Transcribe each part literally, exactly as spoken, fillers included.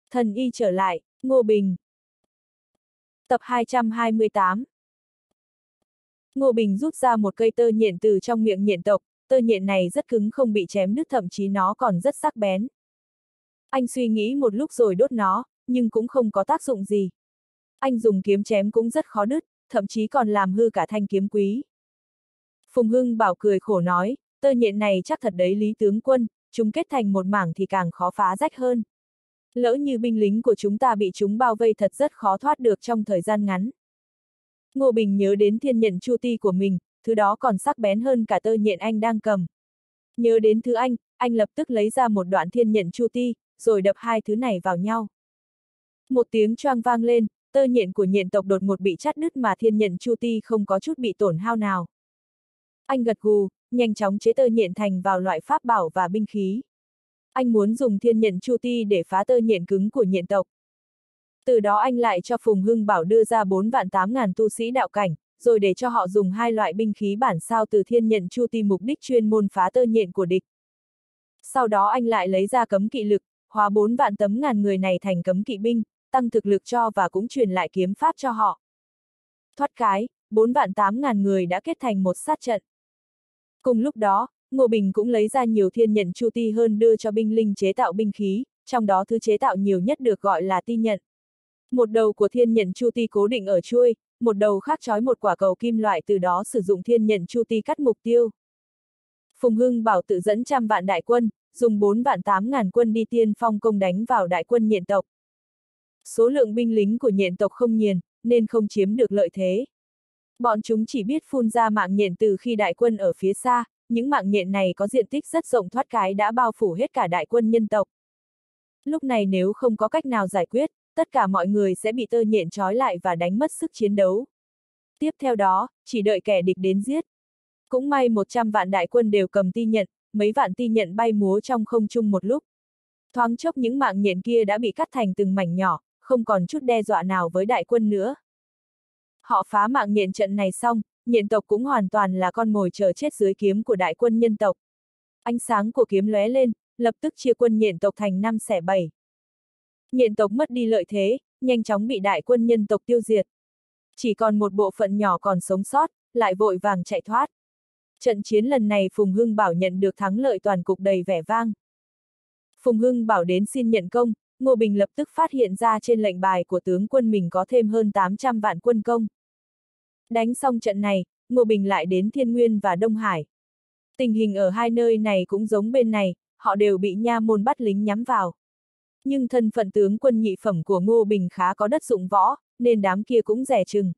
Thần y trở lại, Ngô Bình. Tập hai trăm hai mươi tám. Ngô Bình rút ra một cây tơ nhện từ trong miệng nhện tộc, tơ nhện này rất cứng không bị chém đứt, thậm chí nó còn rất sắc bén. Anh suy nghĩ một lúc rồi đốt nó, nhưng cũng không có tác dụng gì. Anh dùng kiếm chém cũng rất khó đứt, thậm chí còn làm hư cả thanh kiếm quý. Phùng Hưng Bảo cười khổ nói, tơ nhện này chắc thật đấy Lý tướng quân, chúng kết thành một mảng thì càng khó phá rách hơn. Lỡ như binh lính của chúng ta bị chúng bao vây thật rất khó thoát được trong thời gian ngắn. Ngô Bình nhớ đến thiên nhện chu ti của mình, thứ đó còn sắc bén hơn cả tơ nhện anh đang cầm. Nhớ đến thứ anh, anh lập tức lấy ra một đoạn thiên nhện chu ti, rồi đập hai thứ này vào nhau. Một tiếng choang vang lên, tơ nhện của nhện tộc đột ngột bị chắt đứt mà thiên nhện chu ti không có chút bị tổn hao nào. Anh gật gù, nhanh chóng chế tơ nhện thành vào loại pháp bảo và binh khí. Anh muốn dùng thiên nhện chu ti để phá tơ nhện cứng của nhện tộc. Từ đó anh lại cho Phùng Hưng Bảo đưa ra bốn vạn tám ngàn tu sĩ đạo cảnh, rồi để cho họ dùng hai loại binh khí bản sao từ thiên nhện chu ti mục đích chuyên môn phá tơ nhện của địch. Sau đó anh lại lấy ra cấm kỵ lực, hóa bốn vạn tấm ngàn người này thành cấm kỵ binh, tăng thực lực cho và cũng truyền lại kiếm pháp cho họ. Thoát cái, bốn vạn tám ngàn người đã kết thành một sát trận. Cùng lúc đó, Ngô Bình cũng lấy ra nhiều thiên nhện chu ti hơn đưa cho binh linh chế tạo binh khí, trong đó thứ chế tạo nhiều nhất được gọi là ti nhện. Một đầu của thiên nhện chu ti cố định ở chuôi, một đầu khác trói một quả cầu kim loại, từ đó sử dụng thiên nhện chu ti cắt mục tiêu. Phùng Hưng Bảo tự dẫn trăm vạn đại quân, dùng bốn vạn tám ngàn quân đi tiên phong công đánh vào đại quân nhện tộc. Số lượng binh lính của nhện tộc không nhiều, nên không chiếm được lợi thế. Bọn chúng chỉ biết phun ra mạng nhện từ khi đại quân ở phía xa, những mạng nhện này có diện tích rất rộng, thoát cái đã bao phủ hết cả đại quân nhân tộc. Lúc này nếu không có cách nào giải quyết, tất cả mọi người sẽ bị tơ nhện trói lại và đánh mất sức chiến đấu. Tiếp theo đó, chỉ đợi kẻ địch đến giết. Cũng may một trăm vạn đại quân đều cầm ti nhện, mấy vạn ti nhện bay múa trong không trung một lúc. Thoáng chốc những mạng nhện kia đã bị cắt thành từng mảnh nhỏ, không còn chút đe dọa nào với đại quân nữa. Họ phá mạng nhện trận này xong, nhện tộc cũng hoàn toàn là con mồi chờ chết dưới kiếm của đại quân nhân tộc. Ánh sáng của kiếm lóe lên, lập tức chia quân nhện tộc thành năm xẻ bảy. Nhện tộc mất đi lợi thế, nhanh chóng bị đại quân nhân tộc tiêu diệt. Chỉ còn một bộ phận nhỏ còn sống sót, lại vội vàng chạy thoát. Trận chiến lần này Phùng Hưng Bảo nhận được thắng lợi toàn cục đầy vẻ vang. Phùng Hưng Bảo đến xin nhận công, Ngô Bình lập tức phát hiện ra trên lệnh bài của tướng quân mình có thêm hơn tám trăm vạn quân công. Đánh xong trận này, Ngô Bình lại đến Thiên Nguyên và Đông Hải. Tình hình ở hai nơi này cũng giống bên này, họ đều bị nha môn bắt lính nhắm vào. Nhưng thân phận tướng quân nhị phẩm của Ngô Bình khá có đất dụng võ, nên đám kia cũng dè chừng.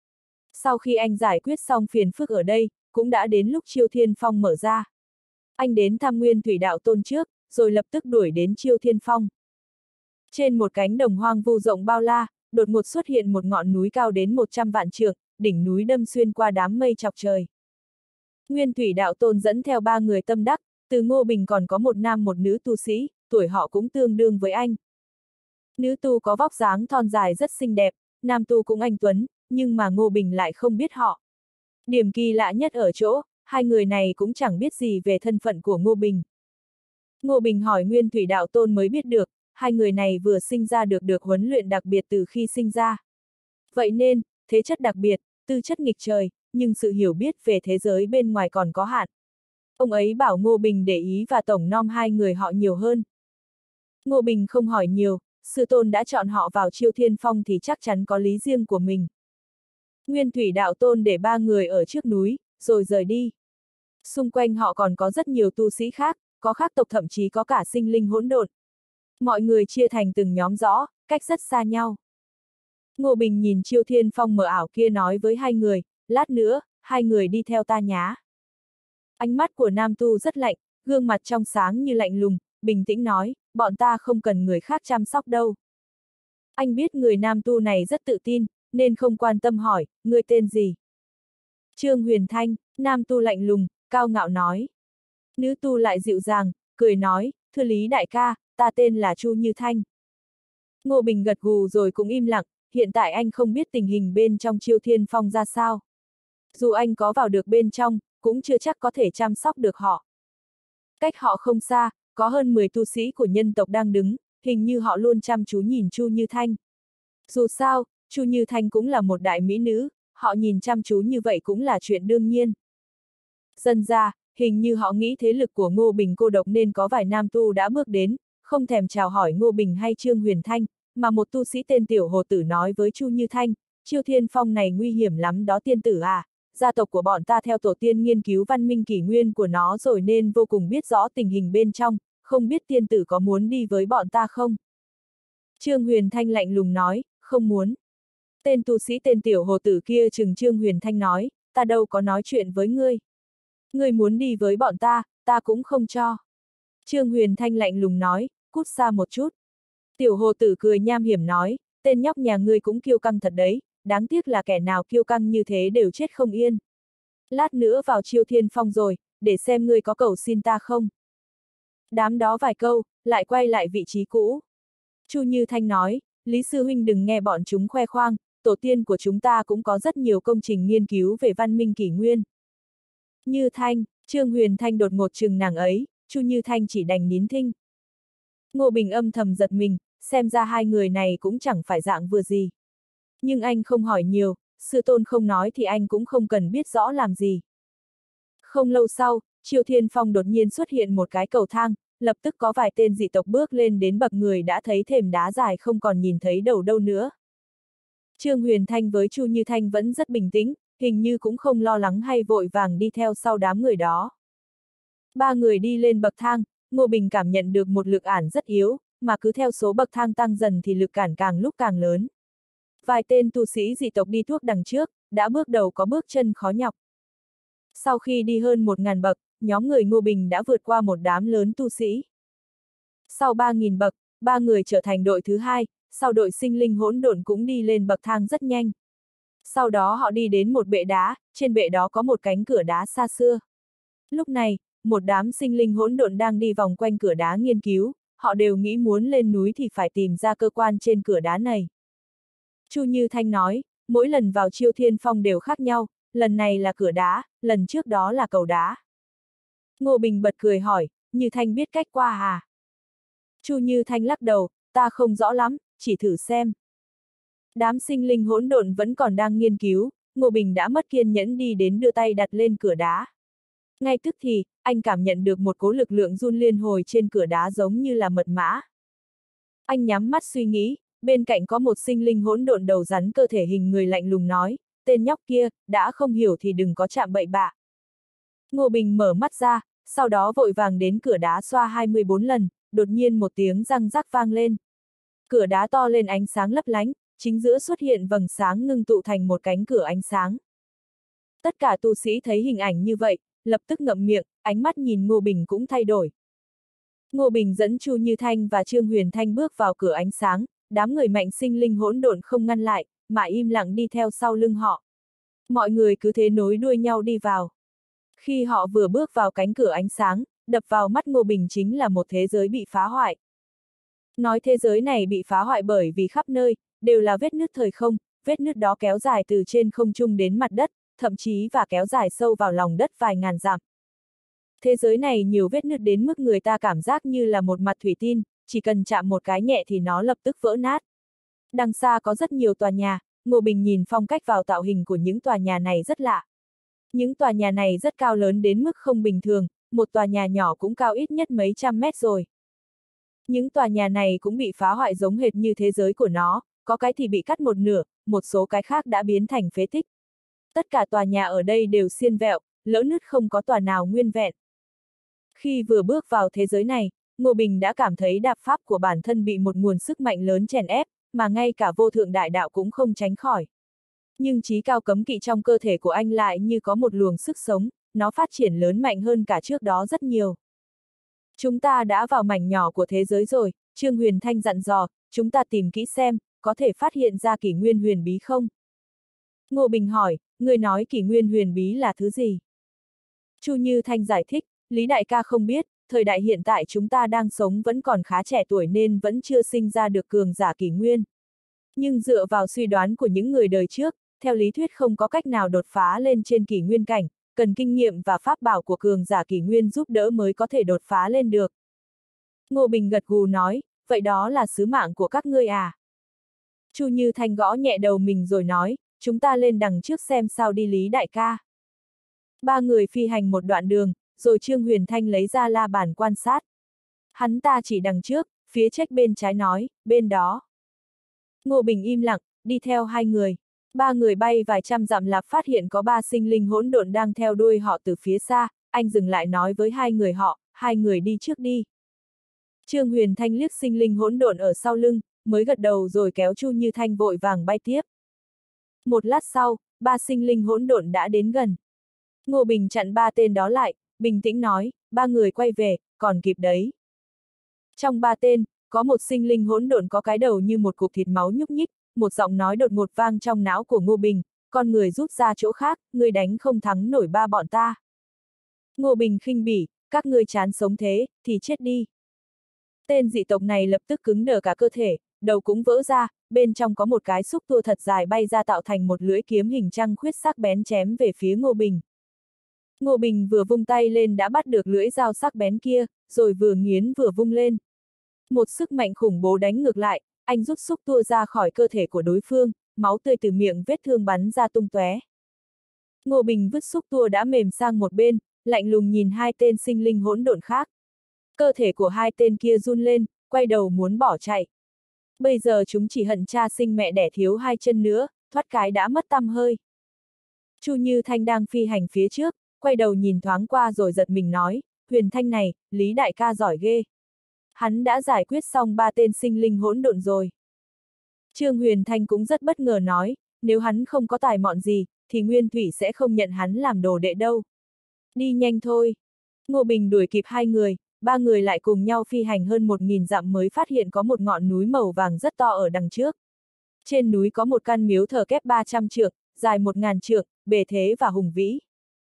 Sau khi anh giải quyết xong phiền phức ở đây, cũng đã đến lúc Chiêu Thiên Phong mở ra. Anh đến thăm Nguyên Thủy Đạo Tôn trước, rồi lập tức đuổi đến Chiêu Thiên Phong. Trên một cánh đồng hoang vu rộng bao la, đột ngột xuất hiện một ngọn núi cao đến một trăm vạn trượng, đỉnh núi đâm xuyên qua đám mây chọc trời. Nguyên Thủy Đạo Tôn dẫn theo ba người tâm đắc, từ Ngô Bình còn có một nam một nữ tu sĩ, tuổi họ cũng tương đương với anh. Nữ tu có vóc dáng thon dài rất xinh đẹp, nam tu cũng anh tuấn, nhưng mà Ngô Bình lại không biết họ. Điểm kỳ lạ nhất ở chỗ, hai người này cũng chẳng biết gì về thân phận của Ngô Bình. Ngô Bình hỏi Nguyên Thủy Đạo Tôn mới biết được, hai người này vừa sinh ra được được huấn luyện đặc biệt từ khi sinh ra. Vậy nên, thế chất đặc biệt, tư chất nghịch trời, nhưng sự hiểu biết về thế giới bên ngoài còn có hạn. Ông ấy bảo Ngô Bình để ý và tổng nom hai người họ nhiều hơn. Ngô Bình không hỏi nhiều, sư tôn đã chọn họ vào Chiêu Thiên Phong thì chắc chắn có lý riêng của mình. Nguyên Thủy Đạo Tôn để ba người ở trước núi, rồi rời đi. Xung quanh họ còn có rất nhiều tu sĩ khác, có khác tộc, thậm chí có cả sinh linh hỗn độn. Mọi người chia thành từng nhóm rõ, cách rất xa nhau. Ngô Bình nhìn Chiêu Thiên Phong mờ ảo kia nói với hai người, lát nữa, hai người đi theo ta nhá. Ánh mắt của nam tu rất lạnh, gương mặt trong sáng như lạnh lùng, bình tĩnh nói, bọn ta không cần người khác chăm sóc đâu. Anh biết người nam tu này rất tự tin, nên không quan tâm hỏi, người tên gì? Trương Huyền Thanh, nam tu lạnh lùng, cao ngạo nói. Nữ tu lại dịu dàng, cười nói, thưa Lý đại ca, ta tên là Chu Như Thanh. Ngô Bình gật gù rồi cũng im lặng, hiện tại anh không biết tình hình bên trong Chiêu Thiên Phong ra sao. Dù anh có vào được bên trong, cũng chưa chắc có thể chăm sóc được họ. Cách họ không xa, có hơn mười tu sĩ của nhân tộc đang đứng, hình như họ luôn chăm chú nhìn Chu Như Thanh. Dù sao, Chu Như Thanh cũng là một đại mỹ nữ, họ nhìn chăm chú như vậy cũng là chuyện đương nhiên. Dần ra, hình như họ nghĩ thế lực của Ngô Bình cô độc nên có vài nam tu đã bước đến, không thèm chào hỏi Ngô Bình hay Trương Huyền Thanh, mà một tu sĩ tên Tiểu Hồ Tử nói với Chu Như Thanh, Chiêu Thiên Phong này nguy hiểm lắm đó tiên tử à, gia tộc của bọn ta theo tổ tiên nghiên cứu văn minh kỷ nguyên của nó rồi nên vô cùng biết rõ tình hình bên trong, không biết tiên tử có muốn đi với bọn ta không? Trương Huyền Thanh lạnh lùng nói, không muốn. Tên tu sĩ tên Tiểu Hồ Tử kia trừng Trương Huyền Thanh nói, ta đâu có nói chuyện với ngươi. Ngươi muốn đi với bọn ta, ta cũng không cho. Trương Huyền Thanh lạnh lùng nói, cút xa một chút. Tiểu Hồ Tử cười nham hiểm nói, tên nhóc nhà ngươi cũng kiêu căng thật đấy, đáng tiếc là kẻ nào kiêu căng như thế đều chết không yên. Lát nữa vào Chiêu Thiên Phong rồi, để xem ngươi có cầu xin ta không. Đám đó vài câu, lại quay lại vị trí cũ. Chu Như Thanh nói, Lý Sư Huynh đừng nghe bọn chúng khoe khoang, tổ tiên của chúng ta cũng có rất nhiều công trình nghiên cứu về văn minh kỷ nguyên. Như Thanh, Trương Huyền Thanh đột ngột chừng nàng ấy, Chu Như Thanh chỉ đành nín thinh. Ngô Bình âm thầm giật mình, xem ra hai người này cũng chẳng phải dạng vừa gì. Nhưng anh không hỏi nhiều, sư tôn không nói thì anh cũng không cần biết rõ làm gì. Không lâu sau, Chiêu Thiên Phong đột nhiên xuất hiện một cái cầu thang, lập tức có vài tên dị tộc bước lên đến bậc người đã thấy thềm đá dài không còn nhìn thấy đầu đâu nữa. Trương Huyền Thanh với Chu Như Thanh vẫn rất bình tĩnh, hình như cũng không lo lắng hay vội vàng đi theo sau đám người đó. Ba người đi lên bậc thang, Ngô Bình cảm nhận được một lực ản rất yếu, mà cứ theo số bậc thang tăng dần thì lực cản càng lúc càng lớn. Vài tên tu sĩ dị tộc đi tuốt đằng trước, đã bước đầu có bước chân khó nhọc. Sau khi đi hơn một ngàn bậc, nhóm người Ngô Bình đã vượt qua một đám lớn tu sĩ. Sau ba nghìn bậc, ba người trở thành đội thứ hai, sau đội sinh linh hỗn độn cũng đi lên bậc thang rất nhanh. Sau đó họ đi đến một bệ đá, trên bệ đó có một cánh cửa đá xa xưa. Lúc này, một đám sinh linh hỗn độn đang đi vòng quanh cửa đá nghiên cứu, họ đều nghĩ muốn lên núi thì phải tìm ra cơ quan trên cửa đá này. Chu Như Thanh nói, mỗi lần vào Chiêu Thiên Phong đều khác nhau, lần này là cửa đá, lần trước đó là cầu đá. Ngô Bình bật cười hỏi, Như Thanh biết cách qua à? Chu Như Thanh lắc đầu, ta không rõ lắm, chỉ thử xem. Đám sinh linh hỗn độn vẫn còn đang nghiên cứu, Ngô Bình đã mất kiên nhẫn đi đến đưa tay đặt lên cửa đá. Ngay tức thì, anh cảm nhận được một cỗ lực lượng run liên hồi trên cửa đá giống như là mật mã. Anh nhắm mắt suy nghĩ, bên cạnh có một sinh linh hỗn độn đầu rắn cơ thể hình người lạnh lùng nói, tên nhóc kia, đã không hiểu thì đừng có chạm bậy bạ. Ngô Bình mở mắt ra, sau đó vội vàng đến cửa đá xoa hai mươi bốn lần, đột nhiên một tiếng răng rắc vang lên. Cửa đá to lên ánh sáng lấp lánh, chính giữa xuất hiện vầng sáng ngưng tụ thành một cánh cửa ánh sáng. Tất cả tu sĩ thấy hình ảnh như vậy, lập tức ngậm miệng, ánh mắt nhìn Ngô Bình cũng thay đổi. Ngô Bình dẫn Chu Như Thanh và Trương Huyền Thanh bước vào cửa ánh sáng, đám người mạnh sinh linh hỗn độn không ngăn lại, mà im lặng đi theo sau lưng họ. Mọi người cứ thế nối đuôi nhau đi vào. Khi họ vừa bước vào cánh cửa ánh sáng, đập vào mắt Ngô Bình chính là một thế giới bị phá hoại. Nói thế giới này bị phá hoại bởi vì khắp nơi, đều là vết nứt thời không, vết nứt đó kéo dài từ trên không trung đến mặt đất, thậm chí và kéo dài sâu vào lòng đất vài ngàn dặm. Thế giới này nhiều vết nứt đến mức người ta cảm giác như là một mặt thủy tinh, chỉ cần chạm một cái nhẹ thì nó lập tức vỡ nát. Đằng xa có rất nhiều tòa nhà, Ngô Bình nhìn phong cách vào tạo hình của những tòa nhà này rất lạ. Những tòa nhà này rất cao lớn đến mức không bình thường, một tòa nhà nhỏ cũng cao ít nhất mấy trăm mét rồi. Những tòa nhà này cũng bị phá hoại giống hệt như thế giới của nó, có cái thì bị cắt một nửa, một số cái khác đã biến thành phế tích. Tất cả tòa nhà ở đây đều xiên vẹo, lỡ nứt không có tòa nào nguyên vẹn. Khi vừa bước vào thế giới này, Ngô Bình đã cảm thấy đạp pháp của bản thân bị một nguồn sức mạnh lớn chèn ép, mà ngay cả vô thượng đại đạo cũng không tránh khỏi. Nhưng chí cao cấm kỵ trong cơ thể của anh lại như có một luồng sức sống, nó phát triển lớn mạnh hơn cả trước đó rất nhiều. Chúng ta đã vào mảnh nhỏ của thế giới rồi, Trương Huyền Thanh dặn dò, chúng ta tìm kỹ xem, có thể phát hiện ra kỷ nguyên huyền bí không? Ngô Bình hỏi, người nói kỷ nguyên huyền bí là thứ gì? Chu Như Thanh giải thích, Lý đại ca không biết, thời đại hiện tại chúng ta đang sống vẫn còn khá trẻ tuổi nên vẫn chưa sinh ra được cường giả kỷ nguyên. Nhưng dựa vào suy đoán của những người đời trước, theo lý thuyết không có cách nào đột phá lên trên kỷ nguyên cảnh, cần kinh nghiệm và pháp bảo của cường giả kỷ nguyên giúp đỡ mới có thể đột phá lên được. Ngô Bình gật gù nói, vậy đó là sứ mạng của các ngươi à? Chu Như Thanh gõ nhẹ đầu mình rồi nói, chúng ta lên đằng trước xem sao đi Lý đại ca. Ba người phi hành một đoạn đường, rồi Trương Huyền Thanh lấy ra la bàn quan sát. Hắn ta chỉ đằng trước, phía trách bên trái nói, bên đó. Ngô Bình im lặng, đi theo hai người. Ba người bay vài trăm dặm lạc phát hiện có ba sinh linh hỗn độn đang theo đuôi họ từ phía xa, anh dừng lại nói với hai người họ, hai người đi trước đi. Trương Huyền Thanh liếc sinh linh hỗn độn ở sau lưng, mới gật đầu rồi kéo Chu Như Thanh vội vàng bay tiếp. Một lát sau, ba sinh linh hỗn độn đã đến gần. Ngô Bình chặn ba tên đó lại, bình tĩnh nói, ba người quay về, còn kịp đấy. Trong ba tên, có một sinh linh hỗn độn có cái đầu như một cục thịt máu nhúc nhích, một giọng nói đột ngột vang trong não của Ngô Bình, con người rút ra chỗ khác, ngươi đánh không thắng nổi ba bọn ta. Ngô Bình khinh bỉ, các ngươi chán sống thế, thì chết đi. Tên dị tộc này lập tức cứng đờ cả cơ thể, đầu cũng vỡ ra, bên trong có một cái xúc tua thật dài bay ra tạo thành một lưỡi kiếm hình trăng khuyết sắc bén chém về phía Ngô Bình. Ngô Bình vừa vung tay lên đã bắt được lưỡi dao sắc bén kia, rồi vừa nghiến vừa vung lên. Một sức mạnh khủng bố đánh ngược lại, anh rút xúc tua ra khỏi cơ thể của đối phương, máu tươi từ miệng vết thương bắn ra tung tóe. Ngô Bình vứt xúc tua đã mềm sang một bên, lạnh lùng nhìn hai tên sinh linh hỗn độn khác. Cơ thể của hai tên kia run lên, quay đầu muốn bỏ chạy. Bây giờ chúng chỉ hận cha sinh mẹ đẻ thiếu hai chân nữa, thoát cái đã mất tăm hơi. Chu Như Thanh đang phi hành phía trước, quay đầu nhìn thoáng qua rồi giật mình nói, Huyền Thanh này, Lý đại ca giỏi ghê. Hắn đã giải quyết xong ba tên sinh linh hỗn độn rồi. Trương Huyền Thanh cũng rất bất ngờ nói, nếu hắn không có tài mọn gì, thì Nguyên Thủy sẽ không nhận hắn làm đồ đệ đâu. Đi nhanh thôi. Ngô Bình đuổi kịp hai người, ba người lại cùng nhau phi hành hơn một nghìn dặm mới phát hiện có một ngọn núi màu vàng rất to ở đằng trước. Trên núi có một căn miếu thờ kép ba trăm trượng, dài một ngàn trượng, bề thế và hùng vĩ.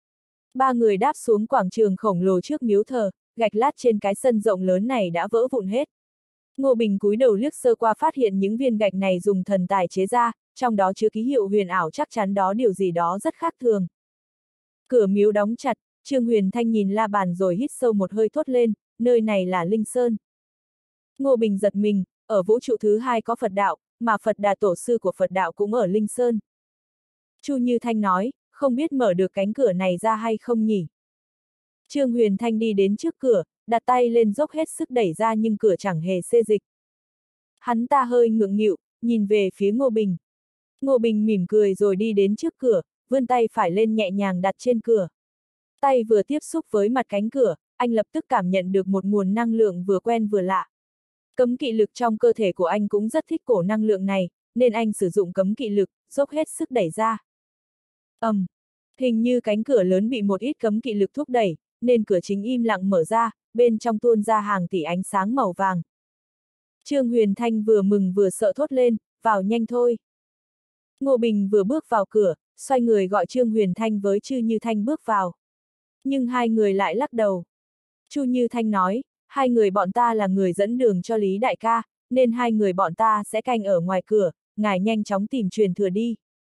Ba người đáp xuống quảng trường khổng lồ trước miếu thờ, gạch lát trên cái sân rộng lớn này đã vỡ vụn hết. Ngô Bình cúi đầu liếc sơ qua phát hiện những viên gạch này dùng thần tài chế ra, trong đó chứa ký hiệu huyền ảo, chắc chắn đó điều gì đó rất khác thường. Cửa miếu đóng chặt, Trương Huyền Thanh nhìn la bàn rồi hít sâu một hơi thốt lên, nơi này là Linh Sơn. Ngô Bình giật mình, ở vũ trụ thứ hai có Phật đạo, mà Phật Đà tổ sư của Phật đạo cũng ở Linh Sơn. Chu Như Thanh nói, không biết mở được cánh cửa này ra hay không nhỉ? Trương Huyền Thanh đi đến trước cửa, đặt tay lên dốc hết sức đẩy ra nhưng cửa chẳng hề xê dịch. Hắn ta hơi ngượng nghịu, nhìn về phía Ngô Bình. Ngô Bình mỉm cười rồi đi đến trước cửa, vươn tay phải lên nhẹ nhàng đặt trên cửa. Tay vừa tiếp xúc với mặt cánh cửa, anh lập tức cảm nhận được một nguồn năng lượng vừa quen vừa lạ. Cấm kỵ lực trong cơ thể của anh cũng rất thích cổ năng lượng này, nên anh sử dụng cấm kỵ lực, dốc hết sức đẩy ra. ầm, um, hình như cánh cửa lớn bị một ít cấm kỵ lực thúc đẩy, nên cửa chính im lặng mở ra, bên trong tuôn ra hàng tỷ ánh sáng màu vàng. Trương Huyền Thanh vừa mừng vừa sợ thốt lên, vào nhanh thôi. Ngô Bình vừa bước vào cửa, xoay người gọi Trương Huyền Thanh với Chu Như Thanh bước vào. Nhưng hai người lại lắc đầu. Chu Như Thanh nói, hai người bọn ta là người dẫn đường cho Lý đại ca, nên hai người bọn ta sẽ canh ở ngoài cửa, ngài nhanh chóng tìm truyền thừa đi.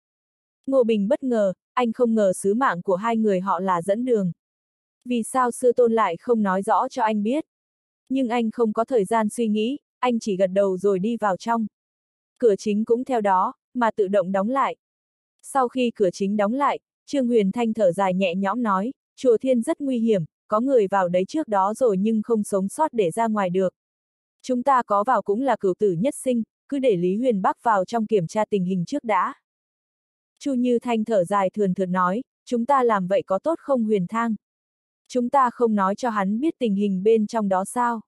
Ngô Bình bất ngờ, anh không ngờ sứ mạng của hai người họ là dẫn đường. Vì sao sư tôn lại không nói rõ cho anh biết? Nhưng anh không có thời gian suy nghĩ, anh chỉ gật đầu rồi đi vào trong. Cửa chính cũng theo đó, mà tự động đóng lại. Sau khi cửa chính đóng lại, Trương Huyền Thanh thở dài nhẹ nhõm nói, chùa Thiên rất nguy hiểm, có người vào đấy trước đó rồi nhưng không sống sót để ra ngoài được. Chúng ta có vào cũng là cửu tử nhất sinh, cứ để Lý Huyền Bắc vào trong kiểm tra tình hình trước đã. Chu Như Thanh thở dài thườn thượt nói, chúng ta làm vậy có tốt không Huyền Thang? Chúng ta không nói cho hắn biết tình hình bên trong đó sao?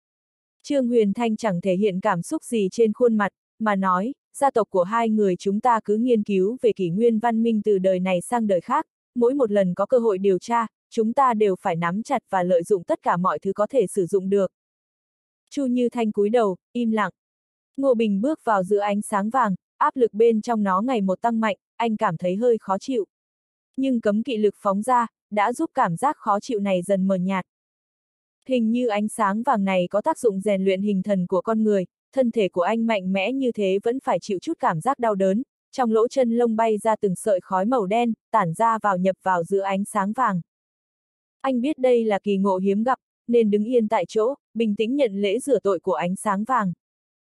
Trương Huyền Thanh chẳng thể hiện cảm xúc gì trên khuôn mặt, mà nói, gia tộc của hai người chúng ta cứ nghiên cứu về kỷ nguyên văn minh từ đời này sang đời khác, mỗi một lần có cơ hội điều tra, chúng ta đều phải nắm chặt và lợi dụng tất cả mọi thứ có thể sử dụng được. Chu Như Thanh cúi đầu, im lặng. Ngô Bình bước vào giữa ánh sáng vàng, áp lực bên trong nó ngày một tăng mạnh, anh cảm thấy hơi khó chịu. Nhưng cấm kỵ lực phóng ra, đã giúp cảm giác khó chịu này dần mờ nhạt. Hình như ánh sáng vàng này có tác dụng rèn luyện hình thần của con người, thân thể của anh mạnh mẽ như thế vẫn phải chịu chút cảm giác đau đớn, trong lỗ chân lông bay ra từng sợi khói màu đen, tản ra vào nhập vào giữa ánh sáng vàng. Anh biết đây là kỳ ngộ hiếm gặp, nên đứng yên tại chỗ, bình tĩnh nhận lễ rửa tội của ánh sáng vàng.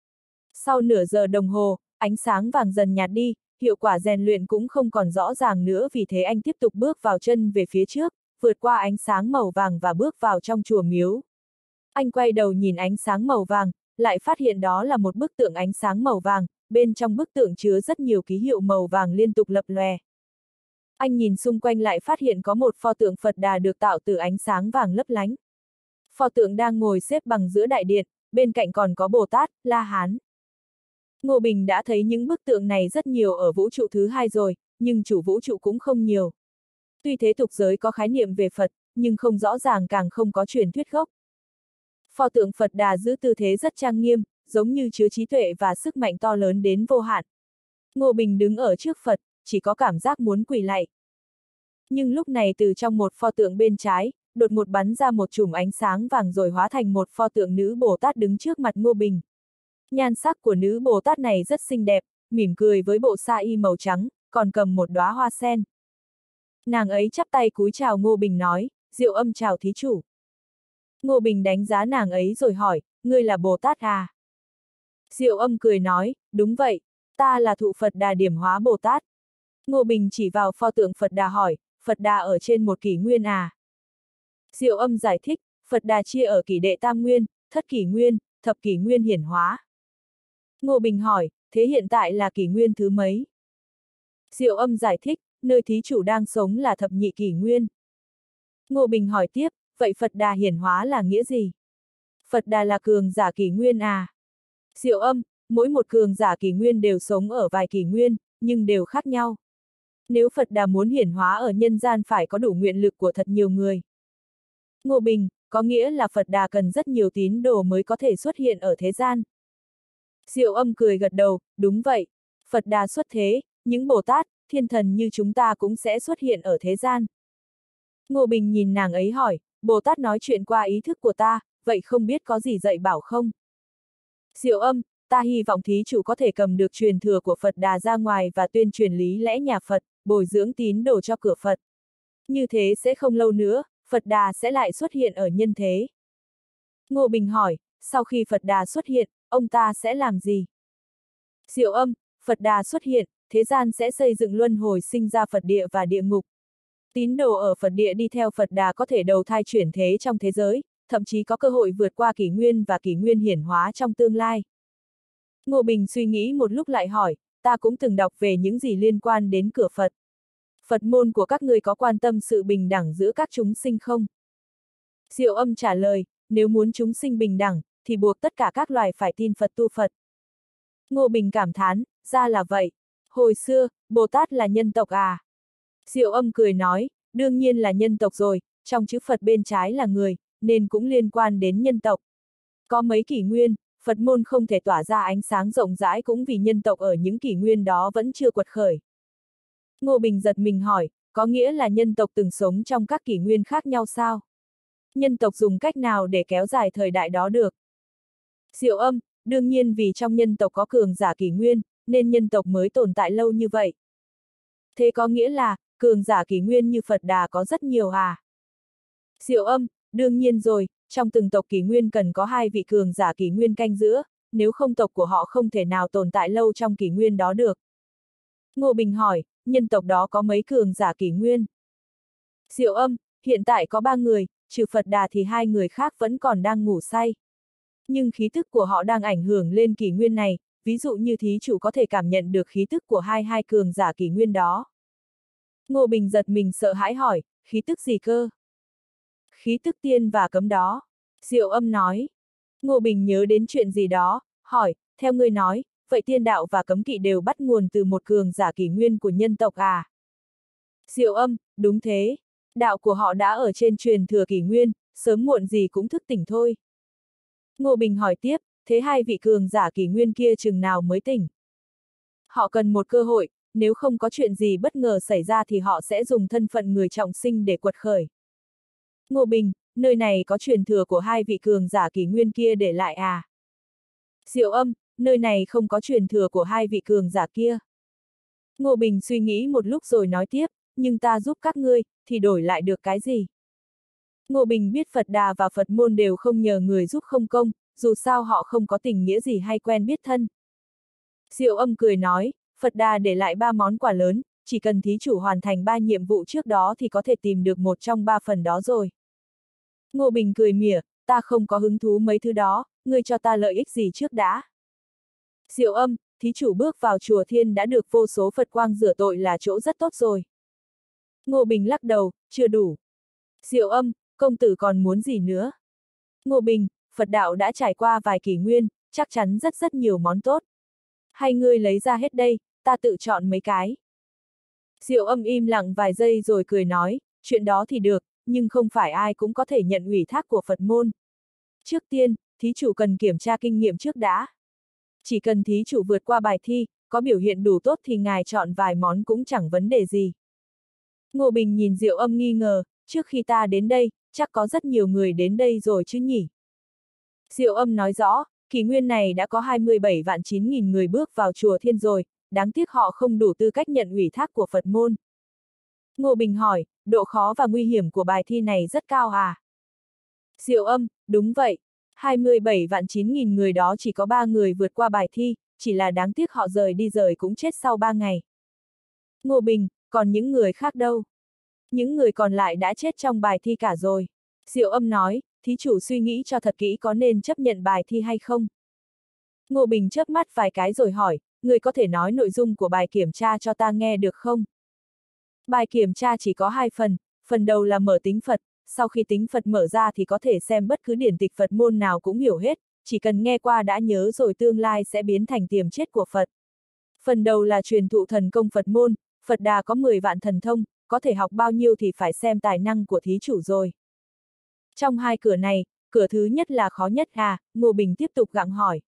Sau nửa giờ đồng hồ, ánh sáng vàng dần nhạt đi, hiệu quả rèn luyện cũng không còn rõ ràng nữa, vì thế anh tiếp tục bước vào chân về phía trước, vượt qua ánh sáng màu vàng và bước vào trong chùa miếu. Anh quay đầu nhìn ánh sáng màu vàng, lại phát hiện đó là một bức tượng ánh sáng màu vàng, bên trong bức tượng chứa rất nhiều ký hiệu màu vàng liên tục lập lòe. Anh nhìn xung quanh lại phát hiện có một pho tượng Phật Đà được tạo từ ánh sáng vàng lấp lánh. Pho tượng đang ngồi xếp bằng giữa đại điện, bên cạnh còn có Bồ Tát, La Hán. Ngô Bình đã thấy những bức tượng này rất nhiều ở vũ trụ thứ hai rồi, nhưng chủ vũ trụ cũng không nhiều. Tuy thế tục giới có khái niệm về Phật, nhưng không rõ ràng, càng không có truyền thuyết gốc. Pho tượng Phật Đà giữ tư thế rất trang nghiêm, giống như chứa trí tuệ và sức mạnh to lớn đến vô hạn. Ngô Bình đứng ở trước Phật, chỉ có cảm giác muốn quỳ lạy. Nhưng lúc này từ trong một pho tượng bên trái, đột ngột bắn ra một chùm ánh sáng vàng rồi hóa thành một pho tượng nữ Bồ Tát đứng trước mặt Ngô Bình. Nhan sắc của nữ Bồ Tát này rất xinh đẹp, mỉm cười với bộ sa y màu trắng, còn cầm một đóa hoa sen. Nàng ấy chắp tay cúi chào Ngô Bình nói, Diệu Âm chào thí chủ. Ngô Bình đánh giá nàng ấy rồi hỏi, ngươi là Bồ Tát à? Diệu Âm cười nói, đúng vậy, ta là thụ Phật Đà điểm hóa Bồ Tát. Ngô Bình chỉ vào pho tượng Phật Đà hỏi, Phật Đà ở trên một kỷ nguyên à? Diệu Âm giải thích, Phật Đà chia ở kỷ đệ tam nguyên, thất kỷ nguyên, thập kỷ nguyên hiển hóa. Ngô Bình hỏi, thế hiện tại là kỷ nguyên thứ mấy? Diệu Âm giải thích, nơi thí chủ đang sống là thập nhị kỷ nguyên. Ngô Bình hỏi tiếp, vậy Phật Đà hiển hóa là nghĩa gì? Phật Đà là cường giả kỷ nguyên à? Diệu Âm, mỗi một cường giả kỷ nguyên đều sống ở vài kỷ nguyên, nhưng đều khác nhau. Nếu Phật Đà muốn hiển hóa ở nhân gian phải có đủ nguyện lực của thật nhiều người. Ngô Bình, có nghĩa là Phật Đà cần rất nhiều tín đồ mới có thể xuất hiện ở thế gian. Diệu Âm cười gật đầu, đúng vậy. Phật Đà xuất thế, những Bồ Tát, thiên thần như chúng ta cũng sẽ xuất hiện ở thế gian. Ngô Bình nhìn nàng ấy hỏi, Bồ Tát nói chuyện qua ý thức của ta, vậy không biết có gì dạy bảo không? Diệu Âm, ta hy vọng thí chủ có thể cầm được truyền thừa của Phật Đà ra ngoài và tuyên truyền lý lẽ nhà Phật, bồi dưỡng tín đồ cho cửa Phật. Như thế sẽ không lâu nữa, Phật Đà sẽ lại xuất hiện ở nhân thế. Ngô Bình hỏi, sau khi Phật Đà xuất hiện, ông ta sẽ làm gì? Diệu Âm, Phật Đà xuất hiện, thế gian sẽ xây dựng luân hồi sinh ra Phật địa và địa ngục. Tín đồ ở Phật địa đi theo Phật Đà có thể đầu thai chuyển thế trong thế giới, thậm chí có cơ hội vượt qua kỷ nguyên và kỷ nguyên hiển hóa trong tương lai. Ngô Bình suy nghĩ một lúc lại hỏi, ta cũng từng đọc về những gì liên quan đến cửa Phật. Phật môn của các ngươi có quan tâm sự bình đẳng giữa các chúng sinh không? Diệu Âm trả lời, nếu muốn chúng sinh bình đẳng, thì buộc tất cả các loài phải tin Phật tu Phật. Ngô Bình cảm thán, ra là vậy. Hồi xưa, Bồ Tát là nhân tộc à? Diệu Âm cười nói, đương nhiên là nhân tộc rồi, trong chữ Phật bên trái là người, nên cũng liên quan đến nhân tộc. Có mấy kỷ nguyên, Phật môn không thể tỏa ra ánh sáng rộng rãi cũng vì nhân tộc ở những kỷ nguyên đó vẫn chưa quật khởi. Ngô Bình giật mình hỏi, có nghĩa là nhân tộc từng sống trong các kỷ nguyên khác nhau sao? Nhân tộc dùng cách nào để kéo dài thời đại đó được? Diệu Âm, đương nhiên vì trong nhân tộc có cường giả kỷ nguyên, nên nhân tộc mới tồn tại lâu như vậy. Thế có nghĩa là, cường giả kỷ nguyên như Phật Đà có rất nhiều à? Diệu Âm, đương nhiên rồi, trong từng tộc kỷ nguyên cần có hai vị cường giả kỷ nguyên canh giữa, nếu không tộc của họ không thể nào tồn tại lâu trong kỷ nguyên đó được. Ngô Bình hỏi, nhân tộc đó có mấy cường giả kỷ nguyên? Diệu Âm, hiện tại có ba người, trừ Phật Đà thì hai người khác vẫn còn đang ngủ say. Nhưng khí tức của họ đang ảnh hưởng lên kỷ nguyên này, ví dụ như thí chủ có thể cảm nhận được khí tức của hai hai cường giả kỷ nguyên đó. Ngô Bình giật mình sợ hãi hỏi, khí tức gì cơ? Khí tức tiên và cấm đó. Diệu Âm nói. Ngô Bình nhớ đến chuyện gì đó, hỏi, theo ngươi nói, vậy tiên đạo và cấm kỵ đều bắt nguồn từ một cường giả kỷ nguyên của nhân tộc à? Diệu Âm, đúng thế. Đạo của họ đã ở trên truyền thừa kỷ nguyên, sớm muộn gì cũng thức tỉnh thôi. Ngô Bình hỏi tiếp, thế hai vị cường giả kỷ nguyên kia chừng nào mới tỉnh? Họ cần một cơ hội, nếu không có chuyện gì bất ngờ xảy ra thì họ sẽ dùng thân phận người trọng sinh để quật khởi. Ngô Bình, nơi này có truyền thừa của hai vị cường giả kỷ nguyên kia để lại à? Diệu Âm, nơi này không có truyền thừa của hai vị cường giả kia. Ngô Bình suy nghĩ một lúc rồi nói tiếp, nhưng ta giúp các ngươi, thì đổi lại được cái gì? Ngô Bình biết Phật Đà và Phật môn đều không nhờ người giúp không công, dù sao họ không có tình nghĩa gì hay quen biết thân. Diệu Âm cười nói, Phật Đà để lại ba món quà lớn, chỉ cần thí chủ hoàn thành ba nhiệm vụ trước đó thì có thể tìm được một trong ba phần đó rồi. Ngô Bình cười mỉa, ta không có hứng thú mấy thứ đó, ngươi cho ta lợi ích gì trước đã. Diệu Âm, thí chủ bước vào chùa Thiên đã được vô số Phật quang rửa tội là chỗ rất tốt rồi. Ngô Bình lắc đầu, chưa đủ. Diệu Âm, công tử còn muốn gì nữa? Ngô Bình, Phật đạo đã trải qua vài kỷ nguyên, chắc chắn rất rất nhiều món tốt. Hay ngươi lấy ra hết đây, ta tự chọn mấy cái. Diệu Âm im lặng vài giây rồi cười nói, chuyện đó thì được, nhưng không phải ai cũng có thể nhận ủy thác của Phật môn. Trước tiên, thí chủ cần kiểm tra kinh nghiệm trước đã. Chỉ cần thí chủ vượt qua bài thi, có biểu hiện đủ tốt thì ngài chọn vài món cũng chẳng vấn đề gì. Ngô Bình nhìn Diệu Âm nghi ngờ, trước khi ta đến đây, chắc có rất nhiều người đến đây rồi chứ nhỉ. Diệu Âm nói rõ, kỷ nguyên này đã có hai mươi bảy vạn chín nghìn người bước vào chùa Thiên rồi, đáng tiếc họ không đủ tư cách nhận ủy thác của Phật môn. Ngô Bình hỏi, độ khó và nguy hiểm của bài thi này rất cao à? Diệu Âm, đúng vậy. hai mươi bảy vạn chín nghìn người đó chỉ có ba người vượt qua bài thi, chỉ là đáng tiếc họ rời đi rời cũng chết sau ba ngày. Ngô Bình, còn những người khác đâu? Những người còn lại đã chết trong bài thi cả rồi. Diệu Âm nói, thí chủ suy nghĩ cho thật kỹ có nên chấp nhận bài thi hay không? Ngô Bình chớp mắt vài cái rồi hỏi, người có thể nói nội dung của bài kiểm tra cho ta nghe được không? Bài kiểm tra chỉ có hai phần, phần đầu là mở tính Phật, sau khi tính Phật mở ra thì có thể xem bất cứ điển tịch Phật môn nào cũng hiểu hết, chỉ cần nghe qua đã nhớ rồi tương lai sẽ biến thành tiềm chết của Phật. Phần đầu là truyền thụ thần công Phật môn, Phật Đà có mười vạn thần thông, có thể học bao nhiêu thì phải xem tài năng của thí chủ rồi. Trong hai cửa này, cửa thứ nhất là khó nhất à, Ngô Bình tiếp tục gặng hỏi.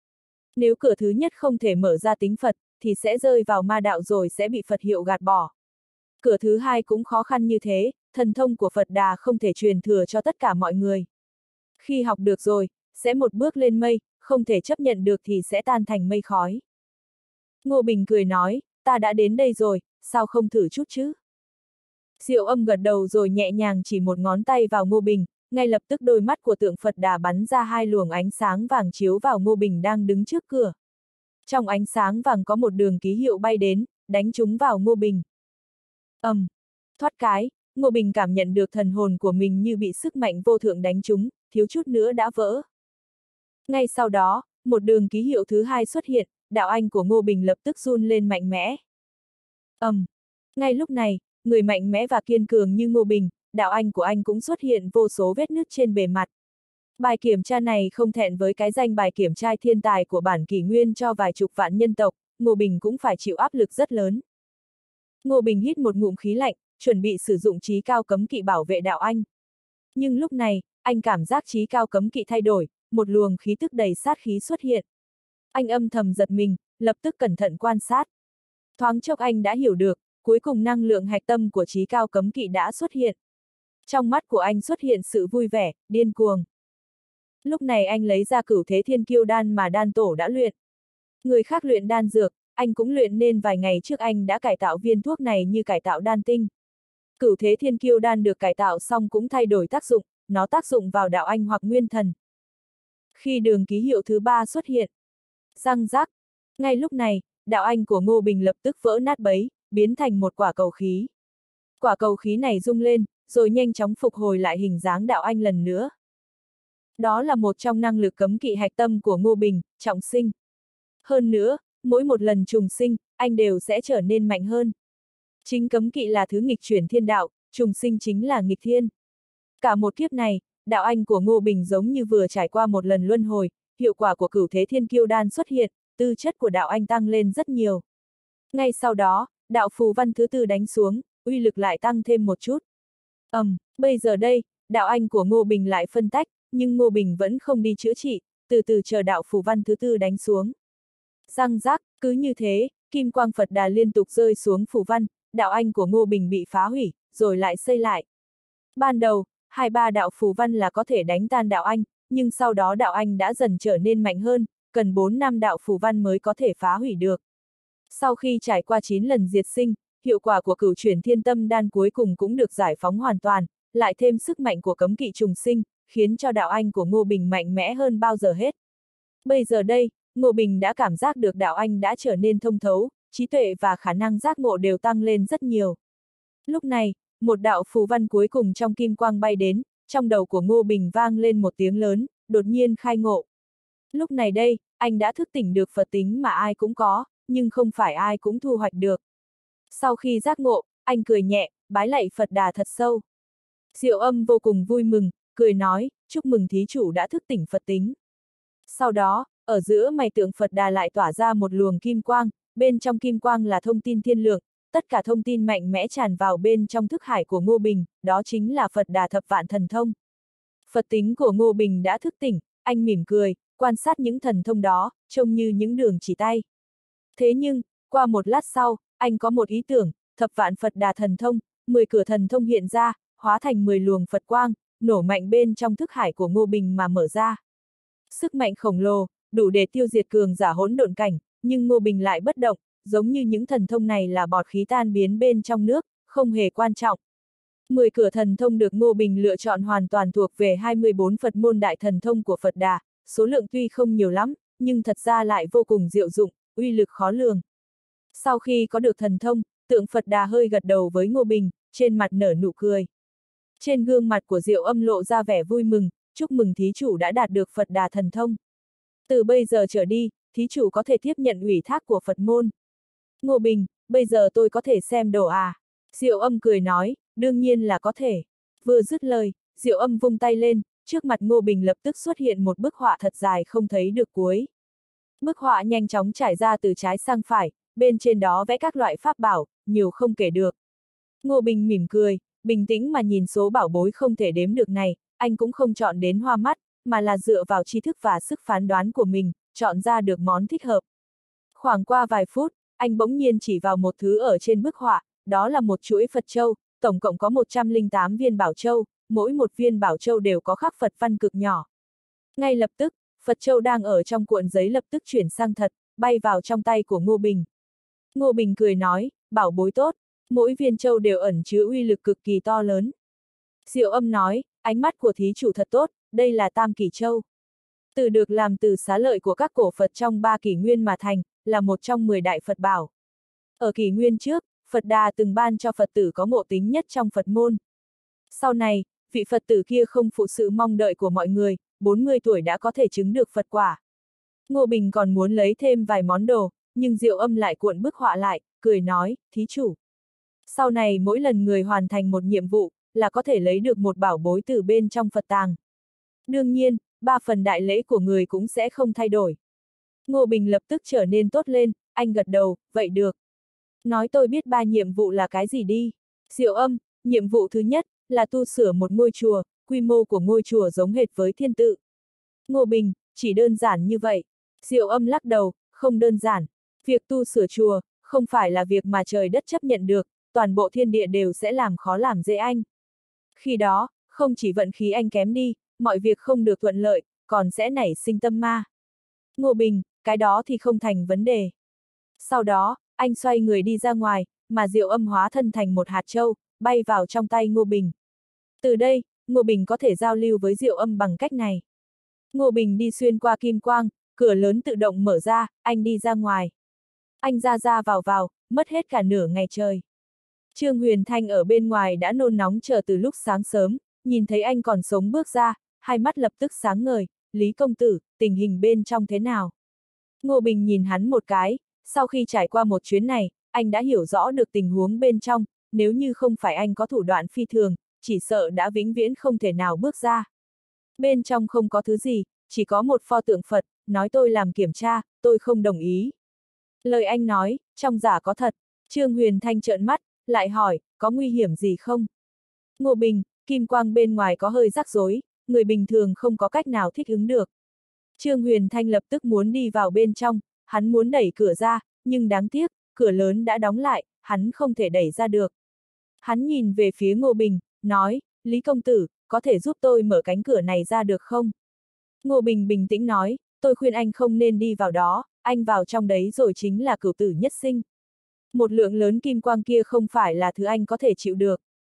Nếu cửa thứ nhất không thể mở ra tính Phật, thì sẽ rơi vào ma đạo rồi sẽ bị Phật hiệu gạt bỏ. Cửa thứ hai cũng khó khăn như thế, thần thông của Phật Đà không thể truyền thừa cho tất cả mọi người. Khi học được rồi, sẽ một bước lên mây, không thể chấp nhận được thì sẽ tan thành mây khói. Ngô Bình cười nói, ta đã đến đây rồi, sao không thử chút chứ? Diệu Âm gật đầu rồi nhẹ nhàng chỉ một ngón tay vào Ngô Bình, ngay lập tức đôi mắt của tượng Phật Đà bắn ra hai luồng ánh sáng vàng chiếu vào Ngô Bình đang đứng trước cửa. Trong ánh sáng vàng có một đường ký hiệu bay đến, đánh trúng vào Ngô Bình. ầm, um, thoát cái, Ngô Bình cảm nhận được thần hồn của mình như bị sức mạnh vô thượng đánh trúng, thiếu chút nữa đã vỡ. Ngay sau đó, một đường ký hiệu thứ hai xuất hiện, đạo anh của Ngô Bình lập tức run lên mạnh mẽ. ầm, um, ngay lúc này, người mạnh mẽ và kiên cường như Ngô Bình, đạo anh của anh cũng xuất hiện vô số vết nứt trên bề mặt. Bài kiểm tra này không thẹn với cái danh bài kiểm tra thiên tài của bản kỷ nguyên cho vài chục vạn nhân tộc, Ngô Bình cũng phải chịu áp lực rất lớn. Ngô Bình hít một ngụm khí lạnh, chuẩn bị sử dụng trí cao cấm kỵ bảo vệ đạo anh. Nhưng lúc này, anh cảm giác trí cao cấm kỵ thay đổi, một luồng khí tức đầy sát khí xuất hiện. Anh âm thầm giật mình, lập tức cẩn thận quan sát. Thoáng chốc anh đã hiểu được, cuối cùng năng lượng hạch tâm của trí cao cấm kỵ đã xuất hiện. Trong mắt của anh xuất hiện sự vui vẻ, điên cuồng. Lúc này anh lấy ra Cửu Thế Thiên Kiêu đan mà đan tổ đã luyện. Người khác luyện đan dược, anh cũng luyện nên vài ngày trước anh đã cải tạo viên thuốc này như cải tạo đan tinh. Cửu Thế Thiên Kiêu đan được cải tạo xong cũng thay đổi tác dụng, nó tác dụng vào đạo anh hoặc nguyên thần. Khi đường ký hiệu thứ ba xuất hiện, răng rắc, ngay lúc này, đạo anh của Ngô Bình lập tức vỡ nát bấy, biến thành một quả cầu khí. Quả cầu khí này rung lên, rồi nhanh chóng phục hồi lại hình dáng đạo anh lần nữa. Đó là một trong năng lực cấm kỵ hạch tâm của Ngô Bình, trọng sinh. Hơn nữa, mỗi một lần trùng sinh, anh đều sẽ trở nên mạnh hơn. Chính cấm kỵ là thứ nghịch chuyển thiên đạo, trùng sinh chính là nghịch thiên. Cả một kiếp này, đạo anh của Ngô Bình giống như vừa trải qua một lần luân hồi, hiệu quả của Cửu Thế Thiên Kiêu đan xuất hiện, tư chất của đạo anh tăng lên rất nhiều. Ngay sau đó, đạo phù văn thứ tư đánh xuống, uy lực lại tăng thêm một chút. ầm, um, bây giờ đây, đạo anh của Ngô Bình lại phân tách, nhưng Ngô Bình vẫn không đi chữa trị, từ từ chờ đạo phù văn thứ tư đánh xuống. Răng rắc, cứ như thế, kim quang Phật Đà liên tục rơi xuống phù văn, đạo anh của Ngô Bình bị phá hủy, rồi lại xây lại. Ban đầu, hai ba đạo phù văn là có thể đánh tan đạo anh, nhưng sau đó đạo anh đã dần trở nên mạnh hơn, cần bốn năm đạo phù văn mới có thể phá hủy được. Sau khi trải qua chín lần diệt sinh, hiệu quả của Cửu Chuyển Thiên Tâm đan cuối cùng cũng được giải phóng hoàn toàn, lại thêm sức mạnh của cấm kỵ trùng sinh, khiến cho đạo anh của Ngô Bình mạnh mẽ hơn bao giờ hết. Bây giờ đây, Ngô Bình đã cảm giác được đạo anh đã trở nên thông thấu, trí tuệ và khả năng giác ngộ đều tăng lên rất nhiều. Lúc này, một đạo phù văn cuối cùng trong kim quang bay đến, trong đầu của Ngô Bình vang lên một tiếng lớn, đột nhiên khai ngộ. Lúc này đây, anh đã thức tỉnh được Phật tính mà ai cũng có, nhưng không phải ai cũng thu hoạch được. Sau khi giác ngộ, anh cười nhẹ, bái lạy Phật Đà thật sâu. Diệu Âm vô cùng vui mừng, cười nói, chúc mừng thí chủ đã thức tỉnh Phật tính. Sau đó, ở giữa mày tượng Phật Đà lại tỏa ra một luồng kim quang, bên trong kim quang là thông tin thiên lượng, tất cả thông tin mạnh mẽ tràn vào bên trong thức hải của Ngô Bình, đó chính là Phật Đà thập vạn thần thông. Phật tính của Ngô Bình đã thức tỉnh, anh mỉm cười, quan sát những thần thông đó, trông như những đường chỉ tay. Thế nhưng, qua một lát sau, anh có một ý tưởng, thập vạn Phật Đà thần thông, mười cửa thần thông hiện ra, hóa thành mười luồng Phật quang, nổ mạnh bên trong thức hải của Ngô Bình mà mở ra. Sức mạnh khổng lồ, đủ để tiêu diệt cường giả hỗn độn cảnh, nhưng Ngô Bình lại bất động, giống như những thần thông này là bọt khí tan biến bên trong nước, không hề quan trọng. Mười cửa thần thông được Ngô Bình lựa chọn hoàn toàn thuộc về hai mươi bốn Phật môn đại thần thông của Phật Đà, số lượng tuy không nhiều lắm, nhưng thật ra lại vô cùng diệu dụng, uy lực khó lường. Sau khi có được thần thông, tượng Phật Đà hơi gật đầu với Ngô Bình, trên mặt nở nụ cười. Trên gương mặt của Diệu Âm lộ ra vẻ vui mừng, chúc mừng thí chủ đã đạt được Phật Đà thần thông. Từ bây giờ trở đi, thí chủ có thể tiếp nhận ủy thác của Phật môn. Ngô Bình, bây giờ tôi có thể xem đồ à? Diệu Âm cười nói, đương nhiên là có thể. Vừa dứt lời, Diệu Âm vung tay lên, trước mặt Ngô Bình lập tức xuất hiện một bức họa thật dài không thấy được cuối. Bức họa nhanh chóng trải ra từ trái sang phải, bên trên đó vẽ các loại pháp bảo, nhiều không kể được. Ngô Bình mỉm cười, bình tĩnh mà nhìn số bảo bối không thể đếm được này, anh cũng không chọn đến hoa mắt, mà là dựa vào tri thức và sức phán đoán của mình, chọn ra được món thích hợp. Khoảng qua vài phút, anh bỗng nhiên chỉ vào một thứ ở trên bức họa, đó là một chuỗi Phật châu, tổng cộng có một trăm lẻ tám viên bảo châu, mỗi một viên bảo châu đều có khắc Phật văn cực nhỏ. Ngay lập tức, Phật châu đang ở trong cuộn giấy lập tức chuyển sang thật, bay vào trong tay của Ngô Bình. Ngô Bình cười nói, bảo bối tốt, mỗi viên châu đều ẩn chứa uy lực cực kỳ to lớn. Diệu Âm nói, ánh mắt của thí chủ thật tốt, đây là Tam Kỷ Châu. Từ được làm từ xá lợi của các cổ Phật trong ba kỷ nguyên mà thành, là một trong mười đại Phật bảo. Ở kỷ nguyên trước, Phật Đà từng ban cho Phật tử có ngộ tính nhất trong Phật môn. Sau này, vị Phật tử kia không phụ sự mong đợi của mọi người, bốn mươi tuổi đã có thể chứng được Phật quả. Ngô Bình còn muốn lấy thêm vài món đồ, nhưng Diệu Âm lại cuộn bức họa lại, cười nói, thí chủ. Sau này mỗi lần người hoàn thành một nhiệm vụ, là có thể lấy được một bảo bối từ bên trong Phật tàng. Đương nhiên, ba phần đại lễ của người cũng sẽ không thay đổi. Ngô Bình lập tức trở nên tốt lên, anh gật đầu, vậy được. Nói tôi biết ba nhiệm vụ là cái gì đi. Diệu Âm, nhiệm vụ thứ nhất, là tu sửa một ngôi chùa, quy mô của ngôi chùa giống hệt với thiên tự. Ngô Bình, chỉ đơn giản như vậy. Diệu Âm lắc đầu, không đơn giản. Việc tu sửa chùa, không phải là việc mà trời đất chấp nhận được, toàn bộ thiên địa đều sẽ làm khó làm dễ anh. Khi đó, không chỉ vận khí anh kém đi, mọi việc không được thuận lợi, còn sẽ nảy sinh tâm ma. Ngô Bình, cái đó thì không thành vấn đề. Sau đó, anh xoay người đi ra ngoài, mà Diệu Âm hóa thân thành một hạt châu, bay vào trong tay Ngô Bình. Từ đây, Ngô Bình có thể giao lưu với Diệu Âm bằng cách này. Ngô Bình đi xuyên qua kim quang, cửa lớn tự động mở ra, anh đi ra ngoài. Anh ra ra vào vào, mất hết cả nửa ngày trời. Trương Huyền Thanh ở bên ngoài đã nôn nóng chờ từ lúc sáng sớm, nhìn thấy anh còn sống bước ra, hai mắt lập tức sáng ngời, Lý công tử, tình hình bên trong thế nào? Ngô Bình nhìn hắn một cái, sau khi trải qua một chuyến này, anh đã hiểu rõ được tình huống bên trong, nếu như không phải anh có thủ đoạn phi thường, chỉ sợ đã vĩnh viễn không thể nào bước ra. Bên trong không có thứ gì, chỉ có một pho tượng Phật, nói tôi làm kiểm tra, tôi không đồng ý. Lời anh nói, trong giả có thật. Trương Huyền Thanh trợn mắt, lại hỏi, có nguy hiểm gì không? Ngô Bình, kim quang bên ngoài có hơi rắc rối, người bình thường không có cách nào thích ứng được. Trương Huyền Thanh lập tức muốn đi vào bên trong, hắn muốn đẩy cửa ra, nhưng đáng tiếc, cửa lớn đã đóng lại, hắn không thể đẩy ra được. Hắn nhìn về phía Ngô Bình, nói, Lý công tử, có thể giúp tôi mở cánh cửa này ra được không? Ngô Bình bình tĩnh nói, tôi khuyên anh không nên đi vào đó, anh vào trong đấy rồi chính là cửu tử nhất sinh. Một lượng lớn kim quang kia không phải là thứ anh có thể chịu được.